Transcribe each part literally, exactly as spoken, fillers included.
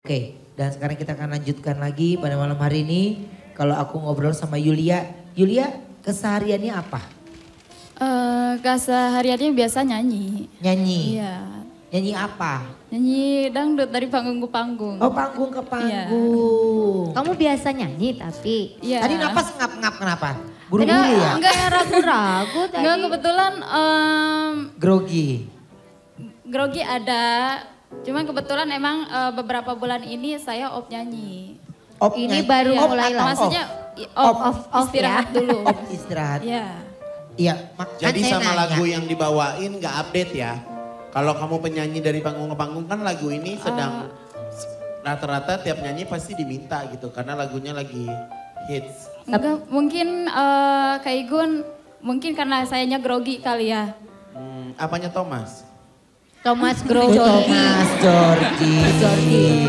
Oke, dan sekarang kita akan lanjutkan lagi pada malam hari ini. Kalau aku ngobrol sama Yulia, Yulia kesehariannya apa? Uh, kesehariannya biasa nyanyi. Nyanyi? Iya. Nyanyi apa? Nyanyi dangdut dari panggung ke panggung. Oh panggung ke panggung. Iya. Kamu biasa nyanyi tapi? Iya. Tadi napas ngap-ngap kenapa? Buru-buru ya? Enggak ragu-ragu tadi. Enggak, kebetulan um, grogi. Grogi ada. Cuman kebetulan emang uh, beberapa bulan ini saya off nyanyi. Off ini nyanyi. baru Off mulai lah. Maksudnya off, off, off, off istirahat ya. dulu. Off istirahat. Iya. Iya. Jadi sama lagu yang dibawain gak update ya? Kalau kamu penyanyi dari panggung ke panggung kan lagu ini sedang rata-rata uh, tiap nyanyi pasti diminta gitu. Karena lagunya lagi hits. Enggak, mungkin uh, Kak Igun, mungkin karena sayanya grogi kali ya. Hmm, apanya Thomas? Thomas Grogi. Thomas Georgie.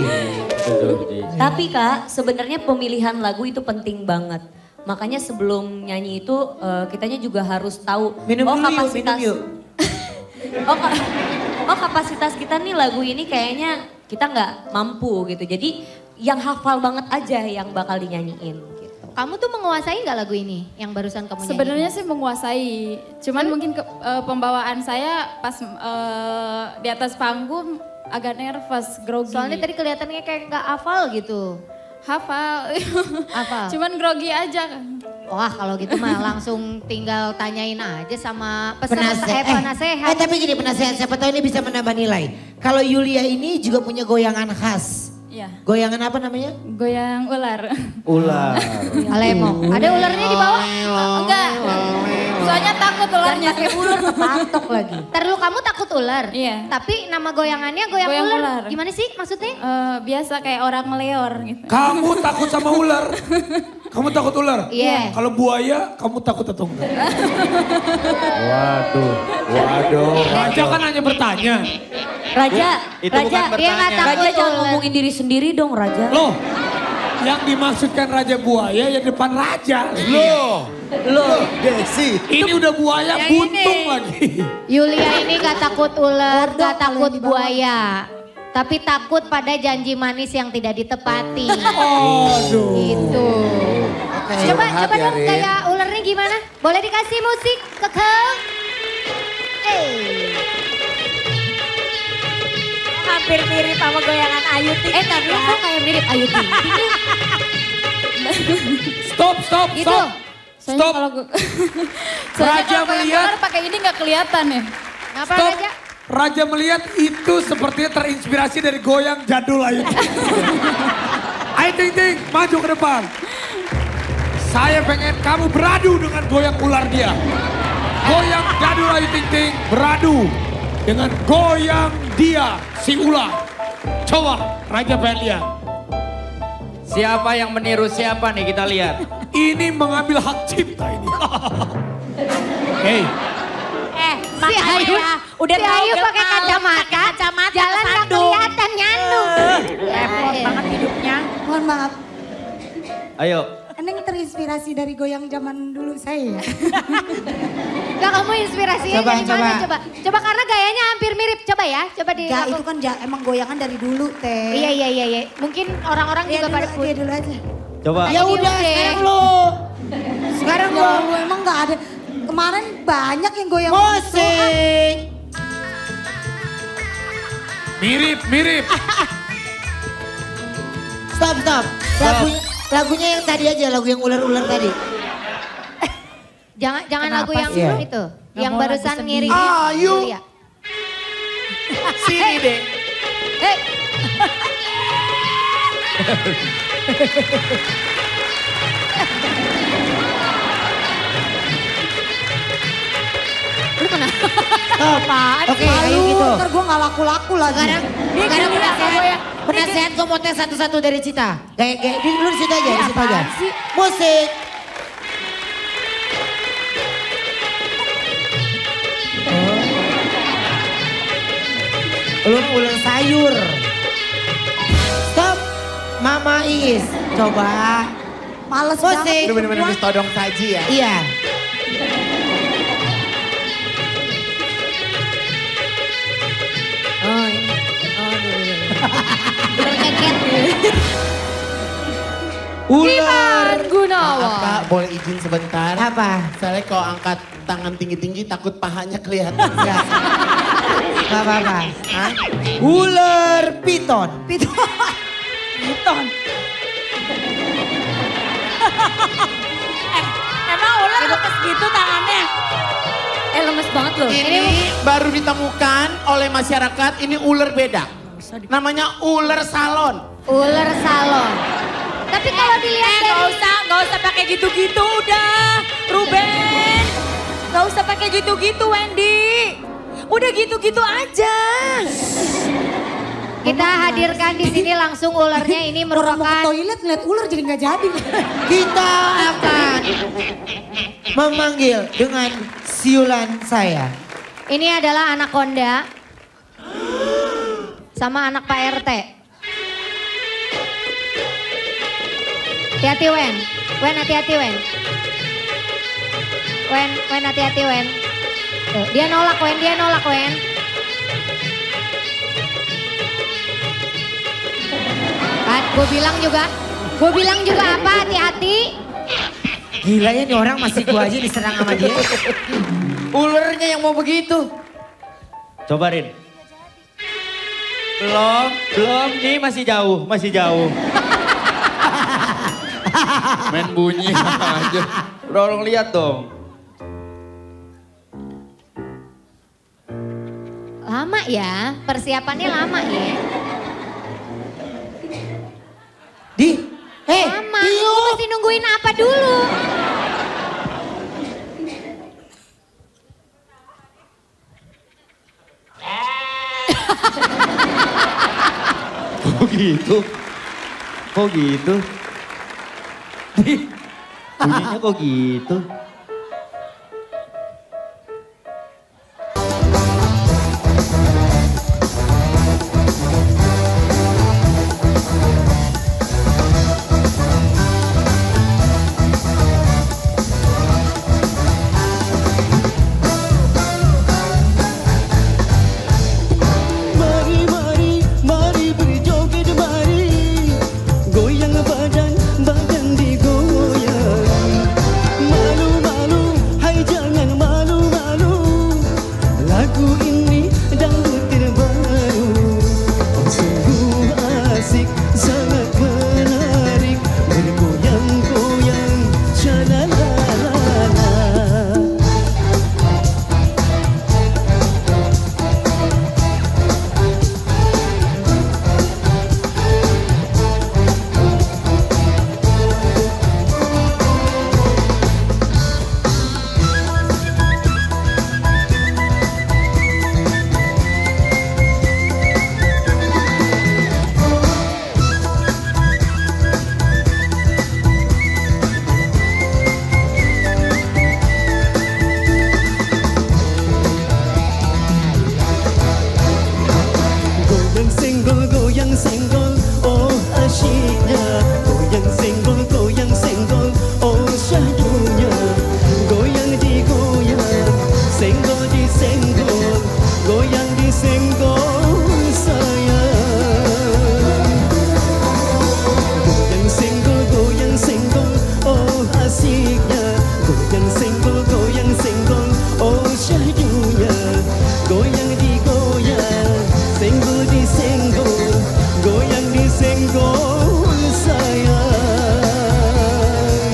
Tapi Kak, sebenarnya pemilihan lagu itu penting banget. Makanya sebelum nyanyi itu uh, kitanya juga harus tahu minum oh dulu kapasitas yuk, minum yuk. oh, oh kapasitas kita nih lagu ini kayaknya kita nggak mampu gitu. Jadi yang hafal banget aja yang bakal dinyanyiin gitu. Kamu tuh menguasai nggak lagu ini yang barusan kamu nyanyi? Sebenarnya sih menguasai. Cuman hmm? mungkin ke, uh, pembawaan saya pas uh, di atas panggung agak nervous, grogi. Soalnya tadi kelihatannya kayak nggak hafal gitu. Hafal. Hafal. Cuman grogi aja. Wah kalau gitu mah langsung tinggal tanyain aja sama penasehat. Eh, eh, penasehat. Eh, tapi gini penasehat, siapa tahu ini bisa menambah nilai. Kalau Yulia ini juga punya goyangan khas. Iya. Goyangan apa namanya? Goyang ular. Ular. Alemo. Ada ularnya di bawah? Enggak. Soalnya takut ularnya. Pakai ular kepatok lagi. Ntar dulu kamu takut ular? Iya. Tapi nama goyangannya goyang, Goyang ular. ular. Gimana sih maksudnya? Uh, biasa kayak orang meleor gitu. Kamu takut sama ular? Kamu takut ular? Iya. Kalau buaya, kamu takut atau enggak? Waduh, waduh. Raja kan hanya bertanya. Raja, Itu Raja, bukan dia nggak bertanya. takut. Raja jangan ngomongin diri sendiri dong Raja. Loh, yang dimaksudkan Raja Buaya ya depan Raja. Loh, Loh, Desi. ini udah buaya Yang buntung ini. lagi. Yulia ini gak takut ular, gak takut buaya. Tapi takut pada janji manis yang tidak ditepati. Aduh. Gitu. Oke. Coba, Curhat coba ya, dong Rin. kayak ularnya gimana? Boleh dikasih musik, Kekeng? Eh. Hampir mirip sama goyangan Ayu Ting. Eh tapi kok kayak mirip Ayu Ting Ting ya? Stop, stop, Gitu. stop. Soalnya Stop. kalau gue... Soalnya Raja kalau goyang melihat- ular pakai ini nggak kelihatan ya. Ngapa Stop. Raja? Raja melihat itu sepertinya terinspirasi dari goyang jadul Ayu. Ayu Ting Ting, maju ke depan. Saya pengen kamu beradu dengan goyang ular dia. Goyang jadul Ayu Ting Ting beradu dengan goyang dia si ular. Coba Raja pengen lihat. Siapa yang meniru siapa nih kita lihat. Ini mengambil hak cipta ini. Hei, Eh, Si makanya Ayu, ya, udah si tahu Ayu gak pakai kalau kacamata, pakai kacamata jalan gak kesandung. kelihatan nyandung. Repot banget hidupnya. Mohon maaf, Ayo. Neng terinspirasi dari goyang zaman dulu saya ya. Gak kamu inspirasinya Coba, dari mana coba. coba? Coba karena gayanya hampir mirip. Coba ya, coba di Gak, itu kan ja- emang goyangan dari dulu teh. Iya iya iya iya. Mungkin orang-orang Iya juga dulu pada aja, punya. dulu aja. Coba. Ya Ini udah oke. sekarang lu. Sekarang Ya lu. Allah, emang gak ada. Kemarin banyak yang goyang. Musik. mirip, mirip. Stop, stop. Lagunya, lagunya yang tadi aja, lagu yang ular-ular tadi. Jangan jangan Kenapa lagu yang sih? itu. Nggak Yang mau lagu barusan sendiri. ngiring. Ayu. Iya. Sini deh. Hei. Lu kenapa? Stop. Oke, ayo gitu. Ntar gue gak laku-laku lagi. Sekarang, sekarang penasehat, penasehat gue mau tes satu-satu dari Cita. Kayak, kayak, di, lu di situ aja, di situ aja. Musik. Oh. Lu ulang sayur. Stop. Mama Is. Coba. Males Musik. banget. Itu bener-bener mis todong saji ya. Iya. Oh, ini. Oh, ini, ini, ini. Berkeket. Ular. Gunawan. Apa boleh izin sebentar? Apa? Soalnya kalau angkat tangan tinggi-tinggi takut pahanya kelihatan. Ya. Gak apa-apa. Hah? Ular piton. Piton. Piton. Eh, emang ular lemes gitu tangannya? Eh lemes banget loh. Ini baru ditemukan oleh masyarakat, ini ular beda. Namanya ular salon. Ular salon. Tapi kalau dilihat Eh, dari... gak usah, gak usah pakai gitu-gitu udah. Ruben, gak usah pakai gitu-gitu Wendy. Udah gitu-gitu aja. Kita hadirkan di sini langsung ularnya ini Orang mau ke merupakan... toilet ngeliat ular jadi nggak jadi. Kita akan memanggil dengan siulan saya. Ini adalah anaconda sama anak Pak R T. Hati-hati Wen, Wen hati-hati Wen. Wen, Wen hati-hati Wen. Tuh, dia nolak Wen, dia nolak Wen. Kan, gue bilang juga, gue bilang juga apa, hati-hati. Gila ya nih orang masih gua aja diserang sama dia. Ulernya yang mau begitu. Coba Rin. Belum, belum. Nih masih jauh, masih jauh. Main bunyi aja. Tolong lihat dong. Lama ya, persiapannya lama ya. Di, eh, Lama, lu mesti nungguin apa dulu? Kok gitu? Kok gitu? Bunyinya kok gitu? Mari, mari, mari berjoget mari. Goyang badan, badan digoyang. Malu, malu, hai jangan malu, malu. Lagu ini dangdut terbaru. Oh, sungguh asik, sangat menarik. Bergoyang-goyang, syalalala. Goyang senggol, goyang senggol, oh asyiknya. Goyang senggol, goyang senggol, oh syahdunya. Goyang digoyang, senggol disenggol, goyang disenggol sayang. Goyang senggol, goyang senggol, oh asyiknya. Goyang senggol, goyang senggol, oh syahdunya. Goyang digoyang, senggol disenggol, goyang disenggol sayang.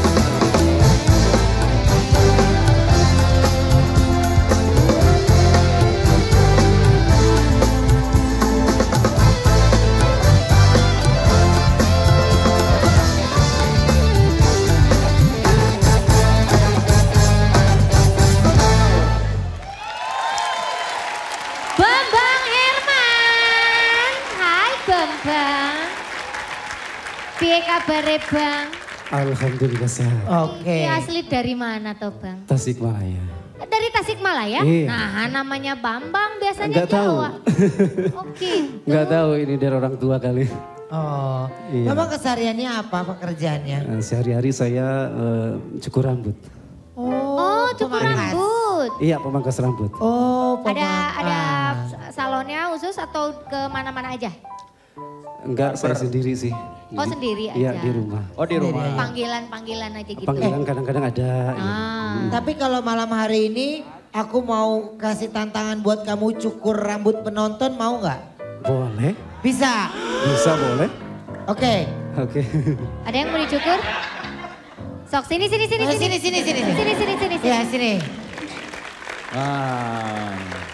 Bambang Herman. Hai Bambang. Piye kabare Bang? Alhamdulillah sehat. Oke. Ini asli dari mana toh Bang? Tasikmalaya. Dari Tasikmalaya? Iya. Nah namanya Bambang biasanya Enggak tahu. Jawa. Oke. Nggak tahu ini dari orang tua kali. Oh, Iya. Memang kesehariannya apa pekerjaannya? Eh, Sehari-hari saya eh, cukur rambut. Oh cukur pemangkas. rambut. Iya pemangkas rambut. Oh, Ada ada pemangkas. salonnya khusus atau ke mana-mana aja? Enggak saya sendiri sih. Oh sendiri aja? Iya di rumah. Oh di rumah. Panggilan-panggilan aja gitu? Panggilan kadang-kadang ada. ya. Ah. Tapi kalau malam hari ini aku mau kasih tantangan buat kamu cukur rambut penonton, mau nggak? Boleh. Bisa? Bisa boleh. Oke. Oke. Ada yang mau dicukur? Sok sini sini sini Oh, sini, sini, sini. Sini sini sini. Ya sini. Ah.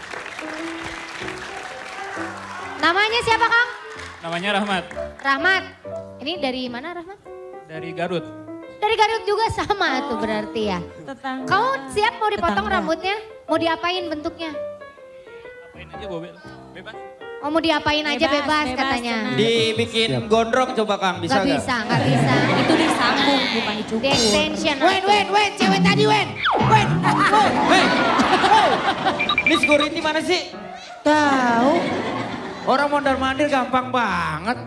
Namanya siapa Kang? Namanya Rahmat, Rahmat. Ini dari mana Rahmat? dari Garut. Dari Garut juga sama tuh berarti ya. Tetangga. Kamu siap mau dipotong Tetangga. rambutnya? Mau diapain bentuknya? Apain aja Bobel, bebas. Oh mau diapain aja Bebas, bebas, bebas, katanya. tenang. Dibikin gondrong coba Kang, bisa Gak nggak? bisa, gak bisa. Itu disambung bukan Di dicukur. extension. Wen, Wen, Wen, cewek tadi Wen. Wen. Oh. Hei, ini security mana sih? Tahu. Orang mondar mandir gampang banget.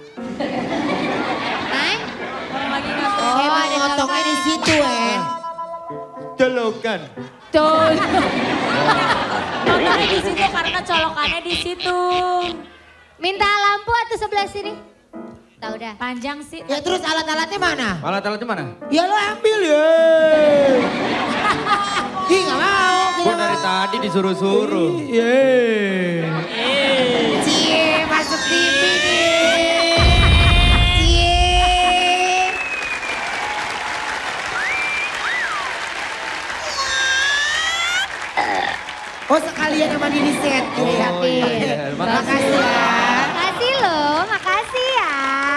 Neng? Orang lagi ngatur. Oh, Emang ada ngotongnya di situ, Wen. Celokan. Tuh. Motornya di situ karena colokannya di situ. Minta lampu atau sebelah sini? Tahu dah. Panjang sih. Ya terus alat-alatnya mana? Alat-alatnya mana? Ya lo ambil ya. Ih gak mau. Gua dari tadi disuruh-suruh. Cie masuk T V nih. Cie. Oh sekalian sama diri set. Oh, Yakin. iya. Makasih ya. Makasih loh, makasih ya.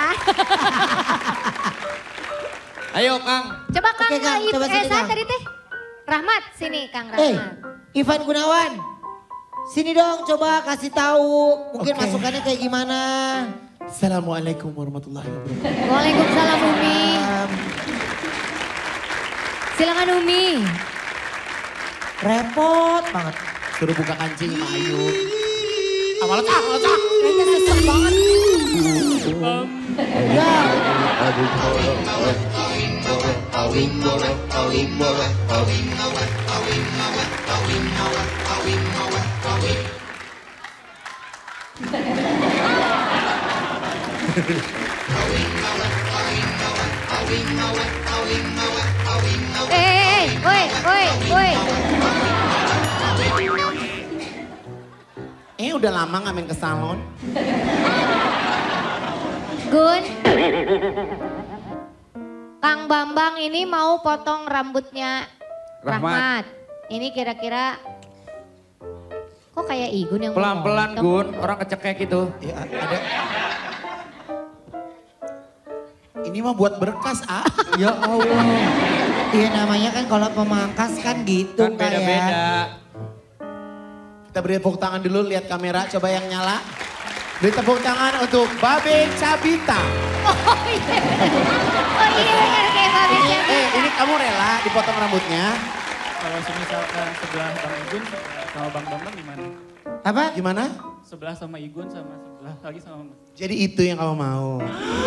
Ayo Kang. Coba Kang, Oke, Kang, Ibu coba sini, Esa Kang. tadi teh. Rahmat, sini Kang Eh, Rahmat. Ivan Gunawan. Sini dong coba kasih tahu mungkin Oke. masukannya kayak gimana. Assalamualaikum warahmatullahi wabarakatuh. Waalaikumsalam Umi. Silakan Umi. Repot banget. Suruh buka kancing sama Ayu. Ah, males ah, males ah. Kayaknya sesek banget. Ya. Eh, eh, eh, woi, woi, woi. Eh udah lama gak main ke salon. Gun. Kang Bambang ini mau potong rambutnya Rahmat. Rahmat. Ini kira-kira kok kayak Igun yang mau Pelan-pelan motong? Gun, orang kecekek gitu. Ya ada. Ini mah buat berkas ah. Ya Allah. Iya namanya kan kalau pemangkas kan gitu Kan beda-beda. kayak. Kita beri tepuk tangan dulu, lihat kamera, coba yang nyala. Beri tepuk tangan untuk Babe Cabita. Oh iya. Oh iya benar kayak Babe Ini, Cabita. eh, ini kamu rela dipotong rambutnya? Kalau misalkan sebelah Bang Igun sama Bang Bambang gimana? Apa? Gimana? Sebelah sama Igun sama sebelah lagi sama Jadi itu yang kamu mau.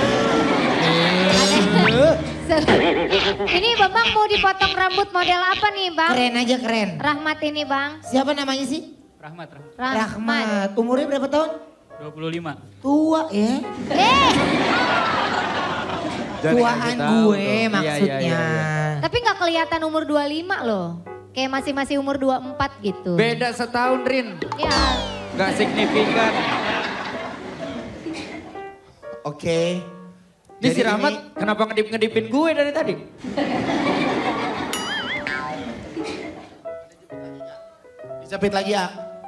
Ini Bambang mau dipotong rambut model apa nih Bang? Keren aja keren. Rahmat ini Bang. Siapa namanya sih? Rahmat, Rahmat. Rahmat. Rahmat. Umurnya berapa tahun? dua puluh lima. Tua ya. Eh, Jangan Tuaan dikasih tahu gue dong. Iya, maksudnya. iya, iya, tapi nggak kelihatan umur dua puluh lima loh. Kayak masih-masih umur dua puluh empat gitu. Beda setahun Rin. Ya. Gak signifikan. Oke. Ini Jadi si Rahmat kenapa ngedip-ngedipin gue dari tadi? Dijepit lagi ya.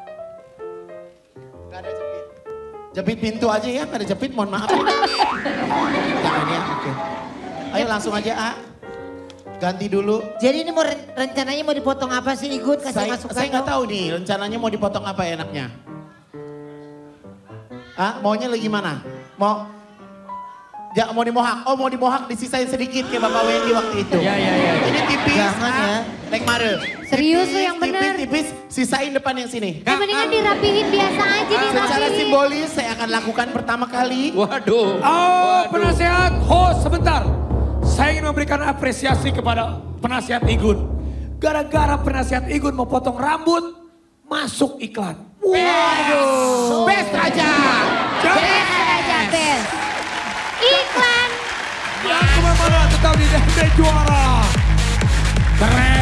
Gak ada jepit. Jepit pintu aja ya, gak ada jepit, mohon maaf ya. Jangan ya, oke. Ayo langsung aja A. Ganti dulu. Jadi ini mau ren- rencananya mau dipotong apa sih Igun? Kasih Saya, masukan saya nggak dong. tahu nih rencananya mau dipotong apa enaknya. Ah, maunya lagi mana? Mau ya mau dimohak. Oh, mau dimohak disisain sedikit kayak Bapak Wendy waktu itu. Iya, iya, iya. Ini tipis. Jangan ah. ya. Lek mare. Serius lu Tipis, yang bener. Tipis, tipis, sisain depan yang sini. Ya mendingan dirapihin biasa aja dirapihin. Secara simbolis saya akan lakukan pertama kali. Waduh. Oh, penasehat host sebentar. Saya ingin memberikan apresiasi kepada penasihat Igun. Gara-gara penasihat Igun mau potong rambut, masuk iklan. Waduh. Best aja. Best aja best. Iklan mantap di D M D juara. Keren.